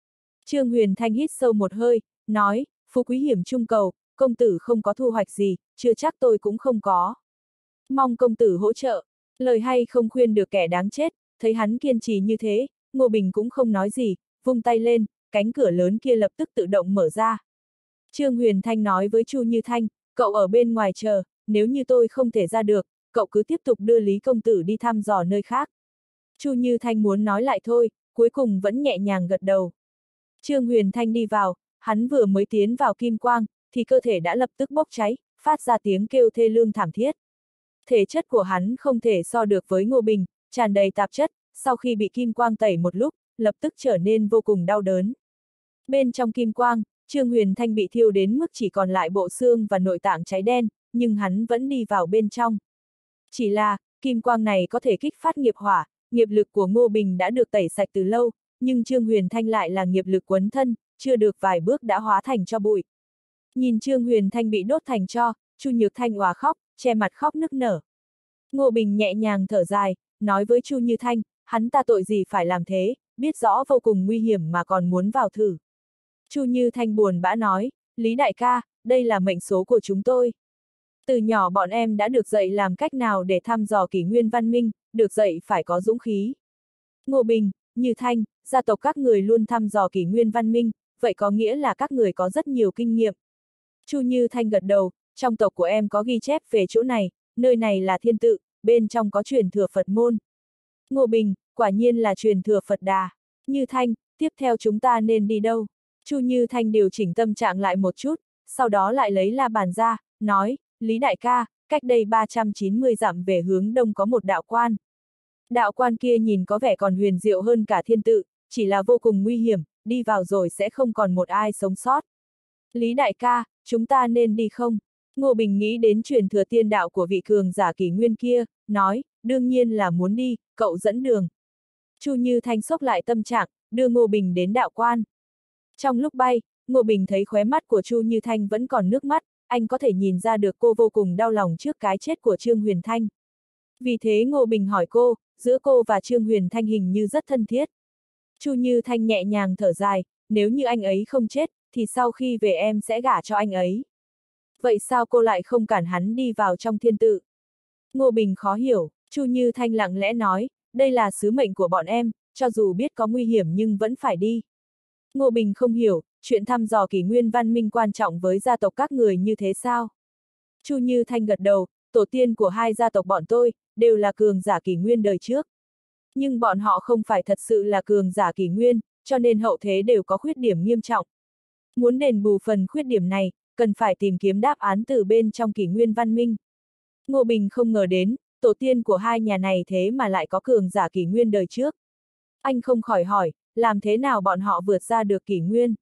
Trương Huyền Thanh hít sâu một hơi, nói, phú quý hiểm trung cầu, công tử không có thu hoạch gì, chưa chắc tôi cũng không có. Mong công tử hỗ trợ, lời hay không khuyên được kẻ đáng chết, thấy hắn kiên trì như thế, Ngô Bình cũng không nói gì, vung tay lên, cánh cửa lớn kia lập tức tự động mở ra. Trương Huyền Thanh nói với Chu Như Thanh, cậu ở bên ngoài chờ, nếu như tôi không thể ra được, cậu cứ tiếp tục đưa Lý công tử đi thăm dò nơi khác. Chu Như Thanh muốn nói lại thôi, cuối cùng vẫn nhẹ nhàng gật đầu. Trương Huyền Thanh đi vào, hắn vừa mới tiến vào kim quang, thì cơ thể đã lập tức bốc cháy, phát ra tiếng kêu thê lương thảm thiết. Thể chất của hắn không thể so được với Ngô Bình, tràn đầy tạp chất, sau khi bị kim quang tẩy một lúc, lập tức trở nên vô cùng đau đớn. Bên trong kim quang, Trương Huyền Thanh bị thiêu đến mức chỉ còn lại bộ xương và nội tạng cháy đen, nhưng hắn vẫn đi vào bên trong. Chỉ là, kim quang này có thể kích phát nghiệp hỏa, nghiệp lực của Ngô Bình đã được tẩy sạch từ lâu, nhưng Trương Huyền Thanh lại là nghiệp lực quấn thân, chưa được vài bước đã hóa thành tro bụi. Nhìn Trương Huyền Thanh bị đốt thành tro, Chu Nhược Thanh òa khóc, che mặt khóc nức nở. Ngô Bình nhẹ nhàng thở dài, nói với Chu Như Thanh, hắn ta tội gì phải làm thế, biết rõ vô cùng nguy hiểm mà còn muốn vào thử. Chu Như Thanh buồn bã nói, Lý đại ca, đây là mệnh số của chúng tôi. Từ nhỏ bọn em đã được dạy làm cách nào để thăm dò kỷ nguyên văn minh, được dạy phải có dũng khí. Ngô Bình, Như Thanh, gia tộc các người luôn thăm dò kỷ nguyên văn minh, vậy có nghĩa là các người có rất nhiều kinh nghiệm. Chu Như Thanh gật đầu, trong tộc của em có ghi chép về chỗ này, nơi này là thiên tự, bên trong có truyền thừa Phật môn. Ngô Bình, quả nhiên là truyền thừa Phật Đà. Như Thanh, tiếp theo chúng ta nên đi đâu? Chu Như Thanh điều chỉnh tâm trạng lại một chút, sau đó lại lấy la bàn ra, nói, Lý đại ca, cách đây ba trăm chín mươi dặm về hướng đông có một đạo quan. Đạo quan kia nhìn có vẻ còn huyền diệu hơn cả thiên tự, chỉ là vô cùng nguy hiểm, đi vào rồi sẽ không còn một ai sống sót. Lý đại ca, chúng ta nên đi không? Ngô Bình nghĩ đến truyền thừa tiên đạo của vị cường giả kỷ nguyên kia, nói, đương nhiên là muốn đi, cậu dẫn đường. Chu Như Thanh xốc lại tâm trạng, đưa Ngô Bình đến đạo quan. Trong lúc bay, Ngô Bình thấy khóe mắt của Chu Như Thanh vẫn còn nước mắt, anh có thể nhìn ra được cô vô cùng đau lòng trước cái chết của Trương Huyền Thanh. Vì thế Ngô Bình hỏi cô, giữa cô và Trương Huyền Thanh hình như rất thân thiết. Chu Như Thanh nhẹ nhàng thở dài, nếu như anh ấy không chết, thì sau khi về em sẽ gả cho anh ấy. Vậy sao cô lại không cản hắn đi vào trong thiên tự? Ngô Bình khó hiểu, Chu Như Thanh lặng lẽ nói, đây là sứ mệnh của bọn em, cho dù biết có nguy hiểm nhưng vẫn phải đi. Ngô Bình không hiểu, chuyện thăm dò kỷ nguyên văn minh quan trọng với gia tộc các người như thế sao? Chu Như Thanh gật đầu, tổ tiên của hai gia tộc bọn tôi, đều là cường giả kỷ nguyên đời trước. Nhưng bọn họ không phải thật sự là cường giả kỷ nguyên, cho nên hậu thế đều có khuyết điểm nghiêm trọng. Muốn đền bù phần khuyết điểm này, cần phải tìm kiếm đáp án từ bên trong kỷ nguyên văn minh. Ngô Bình không ngờ đến, tổ tiên của hai nhà này thế mà lại có cường giả kỷ nguyên đời trước. Anh không khỏi hỏi, làm thế nào bọn họ vượt ra được kỷ nguyên?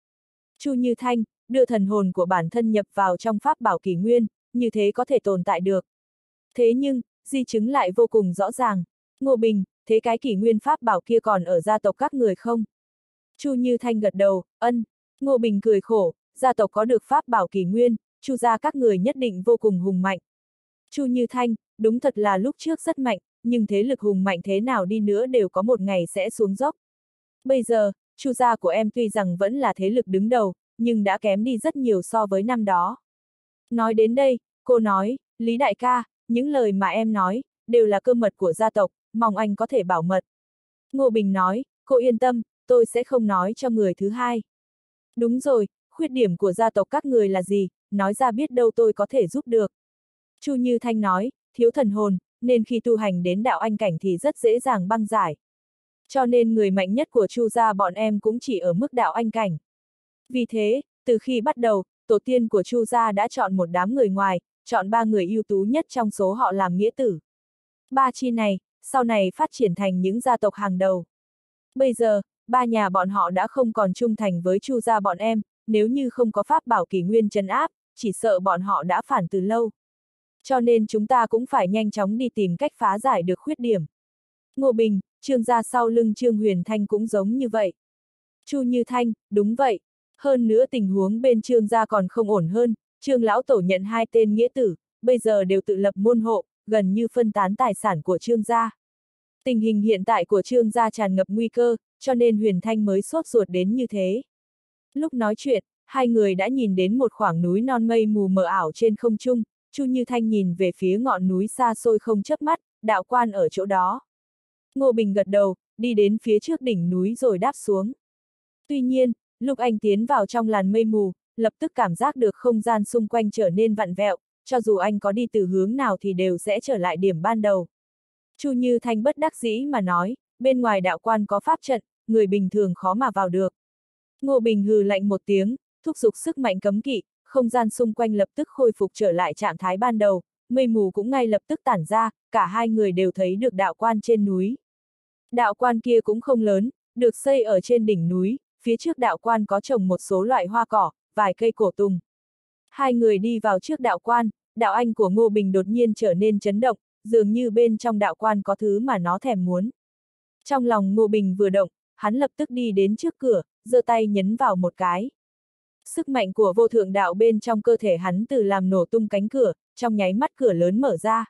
Chu Như Thanh, đưa thần hồn của bản thân nhập vào trong pháp bảo kỷ nguyên, như thế có thể tồn tại được. Thế nhưng, di chứng lại vô cùng rõ ràng. Ngô Bình, thế cái kỷ nguyên pháp bảo kia còn ở gia tộc các người không? Chu Như Thanh gật đầu, ân. Ngô Bình cười khổ, gia tộc có được pháp bảo kỷ nguyên, Chu gia các người nhất định vô cùng hùng mạnh. Chu Như Thanh, đúng thật là lúc trước rất mạnh, nhưng thế lực hùng mạnh thế nào đi nữa đều có một ngày sẽ xuống dốc. Bây giờ, Chu gia của em tuy rằng vẫn là thế lực đứng đầu, nhưng đã kém đi rất nhiều so với năm đó. Nói đến đây, cô nói, Lý đại ca, những lời mà em nói, đều là cơ mật của gia tộc, mong anh có thể bảo mật. Ngô Bình nói, cô yên tâm, tôi sẽ không nói cho người thứ hai. Đúng rồi, khuyết điểm của gia tộc các người là gì, nói ra biết đâu tôi có thể giúp được. Chu Như Thanh nói, thiếu thần hồn, nên khi tu hành đến đạo anh cảnh thì rất dễ dàng băng giải. Cho nên người mạnh nhất của Chu gia bọn em cũng chỉ ở mức đạo anh cảnh. Vì thế, từ khi bắt đầu, tổ tiên của Chu gia đã chọn một đám người ngoài, chọn ba người ưu tú nhất trong số họ làm nghĩa tử. Ba chi này, sau này phát triển thành những gia tộc hàng đầu. Bây giờ, ba nhà bọn họ đã không còn trung thành với Chu gia bọn em, nếu như không có pháp bảo kỷ nguyên trấn áp, chỉ sợ bọn họ đã phản từ lâu. Cho nên chúng ta cũng phải nhanh chóng đi tìm cách phá giải được khuyết điểm. Ngô Bình, Trương gia sau lưng Trương Huyền Thanh cũng giống như vậy. Chu Như Thanh, đúng vậy. Hơn nữa tình huống bên Trương gia còn không ổn hơn, Trương lão tổ nhận hai tên nghĩa tử, bây giờ đều tự lập môn hộ, gần như phân tán tài sản của Trương gia. Tình hình hiện tại của Trương gia tràn ngập nguy cơ, cho nên Huyền Thanh mới sốt ruột đến như thế. Lúc nói chuyện, hai người đã nhìn đến một khoảng núi non mây mù mờ ảo trên không trung, Chu Như Thanh nhìn về phía ngọn núi xa xôi không chớp mắt, đạo quan ở chỗ đó. Ngô Bình gật đầu, đi đến phía trước đỉnh núi rồi đáp xuống. Tuy nhiên, lúc anh tiến vào trong làn mây mù, lập tức cảm giác được không gian xung quanh trở nên vặn vẹo, cho dù anh có đi từ hướng nào thì đều sẽ trở lại điểm ban đầu. Chu Như Thanh bất đắc dĩ mà nói, bên ngoài đạo quan có pháp trận, người bình thường khó mà vào được. Ngô Bình hừ lạnh một tiếng, thúc giục sức mạnh cấm kỵ, không gian xung quanh lập tức khôi phục trở lại trạng thái ban đầu, mây mù cũng ngay lập tức tản ra, cả hai người đều thấy được đạo quan trên núi. Đạo quan kia cũng không lớn, được xây ở trên đỉnh núi, phía trước đạo quan có trồng một số loại hoa cỏ, vài cây cổ tùng. Hai người đi vào trước đạo quan, đạo anh của Ngô Bình đột nhiên trở nên chấn động, dường như bên trong đạo quan có thứ mà nó thèm muốn. Trong lòng Ngô Bình vừa động, hắn lập tức đi đến trước cửa, giơ tay nhấn vào một cái. Sức mạnh của vô thượng đạo bên trong cơ thể hắn từ làm nổ tung cánh cửa, trong nháy mắt cửa lớn mở ra.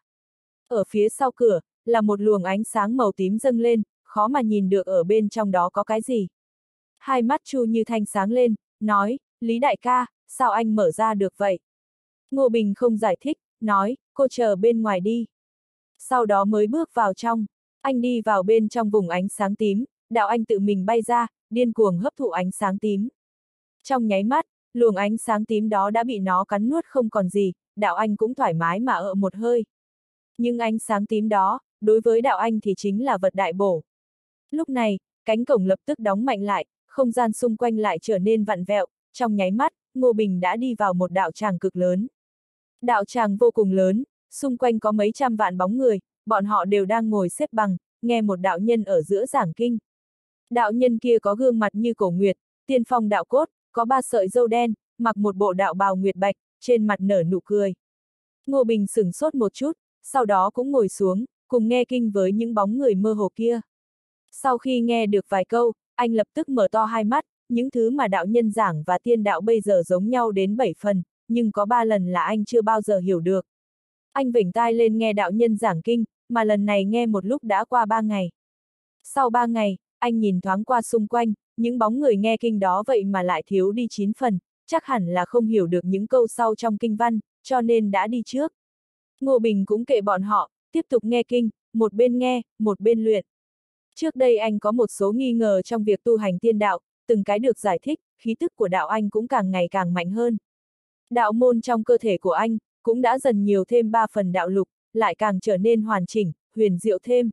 Ở phía sau cửa, là một luồng ánh sáng màu tím dâng lên, khó mà nhìn được ở bên trong đó có cái gì. Hai mắt Chu Như Thanh sáng lên, nói, Lý đại ca, sao anh mở ra được vậy? Ngô Bình không giải thích, nói, cô chờ bên ngoài đi. Sau đó mới bước vào trong, anh đi vào bên trong vùng ánh sáng tím, đạo anh tự mình bay ra, điên cuồng hấp thụ ánh sáng tím. Trong nháy mắt, luồng ánh sáng tím đó đã bị nó cắn nuốt không còn gì, đạo anh cũng thoải mái mà ợ một hơi. Nhưng ánh sáng tím đó, đối với đạo anh thì chính là vật đại bổ. Lúc này, cánh cổng lập tức đóng mạnh lại, không gian xung quanh lại trở nên vặn vẹo, trong nháy mắt, Ngô Bình đã đi vào một đạo tràng cực lớn. Đạo tràng vô cùng lớn, xung quanh có mấy trăm vạn bóng người, bọn họ đều đang ngồi xếp bằng, nghe một đạo nhân ở giữa giảng kinh. Đạo nhân kia có gương mặt như cổ nguyệt, tiên phong đạo cốt, có ba sợi râu đen, mặc một bộ đạo bào nguyệt bạch, trên mặt nở nụ cười. Ngô Bình sửng sốt một chút, sau đó cũng ngồi xuống, cùng nghe kinh với những bóng người mơ hồ kia. Sau khi nghe được vài câu, anh lập tức mở to hai mắt, những thứ mà đạo nhân giảng và tiên đạo bây giờ giống nhau đến bảy phần, nhưng có ba lần là anh chưa bao giờ hiểu được. Anh vểnh tai lên nghe đạo nhân giảng kinh, mà lần này nghe một lúc đã qua ba ngày. Sau ba ngày, anh nhìn thoáng qua xung quanh, những bóng người nghe kinh đó vậy mà lại thiếu đi chín phần, chắc hẳn là không hiểu được những câu sau trong kinh văn, cho nên đã đi trước. Ngô Bình cũng kệ bọn họ, tiếp tục nghe kinh, một bên nghe, một bên luyện. Trước đây anh có một số nghi ngờ trong việc tu hành tiên đạo, từng cái được giải thích, khí tức của đạo anh cũng càng ngày càng mạnh hơn. Đạo môn trong cơ thể của anh, cũng đã dần nhiều thêm ba phần đạo lục, lại càng trở nên hoàn chỉnh, huyền diệu thêm.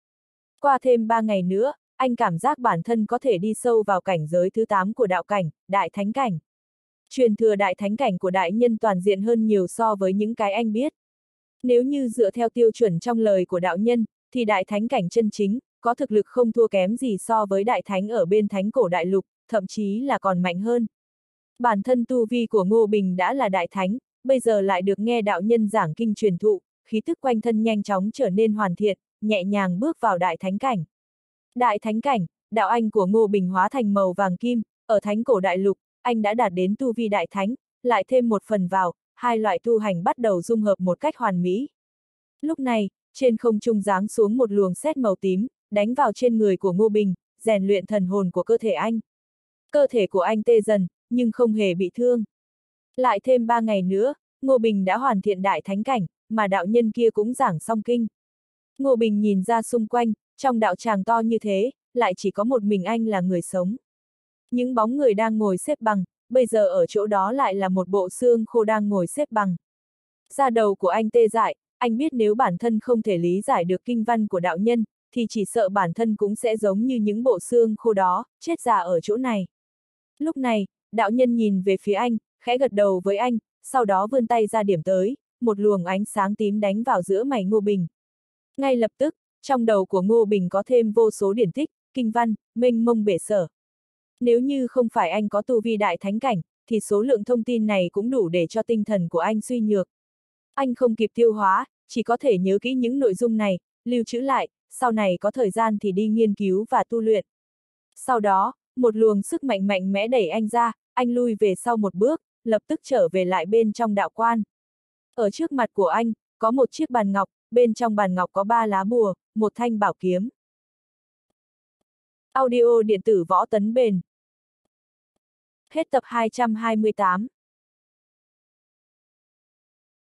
Qua thêm ba ngày nữa, anh cảm giác bản thân có thể đi sâu vào cảnh giới thứ tám của đạo cảnh, đại thánh cảnh. Truyền thừa đại thánh cảnh của đại nhân toàn diện hơn nhiều so với những cái anh biết. Nếu như dựa theo tiêu chuẩn trong lời của đạo nhân, thì đại thánh cảnh chân chính, có thực lực không thua kém gì so với đại thánh ở bên thánh cổ đại lục, thậm chí là còn mạnh hơn. Bản thân tu vi của Ngô Bình đã là đại thánh, bây giờ lại được nghe đạo nhân giảng kinh truyền thụ, khí tức quanh thân nhanh chóng trở nên hoàn thiện, nhẹ nhàng bước vào đại thánh cảnh. Đại thánh cảnh, đạo anh của Ngô Bình hóa thành màu vàng kim, ở thánh cổ đại lục, anh đã đạt đến tu vi đại thánh, lại thêm một phần vào, hai loại tu hành bắt đầu dung hợp một cách hoàn mỹ. Lúc này, trên không trung giáng xuống một luồng sét màu tím, đánh vào trên người của Ngô Bình, rèn luyện thần hồn của cơ thể anh. Cơ thể của anh tê dần, nhưng không hề bị thương. Lại thêm ba ngày nữa, Ngô Bình đã hoàn thiện đại thánh cảnh, mà đạo nhân kia cũng giảng xong kinh. Ngô Bình nhìn ra xung quanh, trong đạo tràng to như thế, lại chỉ có một mình anh là người sống. Những bóng người đang ngồi xếp bằng, bây giờ ở chỗ đó lại là một bộ xương khô đang ngồi xếp bằng. Da đầu của anh tê dại, anh biết nếu bản thân không thể lý giải được kinh văn của đạo nhân, thì chỉ sợ bản thân cũng sẽ giống như những bộ xương khô đó, chết già ở chỗ này. Lúc này, đạo nhân nhìn về phía anh, khẽ gật đầu với anh, sau đó vươn tay ra điểm tới, một luồng ánh sáng tím đánh vào giữa mày Ngô Bình. Ngay lập tức, trong đầu của Ngô Bình có thêm vô số điển tích, kinh văn, mênh mông bể sở. Nếu như không phải anh có tu vi đại thánh cảnh, thì số lượng thông tin này cũng đủ để cho tinh thần của anh suy nhược. Anh không kịp tiêu hóa, chỉ có thể nhớ kỹ những nội dung này, lưu trữ lại, sau này có thời gian thì đi nghiên cứu và tu luyện. Sau đó, một luồng sức mạnh mạnh mẽ đẩy anh ra, anh lui về sau một bước, lập tức trở về lại bên trong đạo quan. Ở trước mặt của anh, có một chiếc bàn ngọc, bên trong bàn ngọc có ba lá bùa, một thanh bảo kiếm. Audio điện tử võ tấn bền. Hết tập hai trăm hai mươi tám.